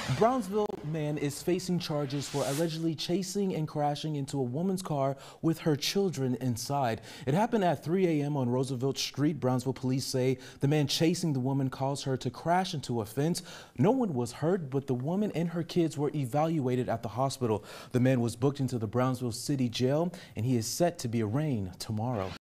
Brownsville man is facing charges for allegedly chasing and crashing into a woman's car with her children inside. It happened at 3 a.m. on Roosevelt Street. Brownsville police say the man chasing the woman caused her to crash into a fence. No one was hurt, but the woman and her kids were evaluated at the hospital. The man was booked into the Brownsville City Jail, and he is set to be arraigned tomorrow.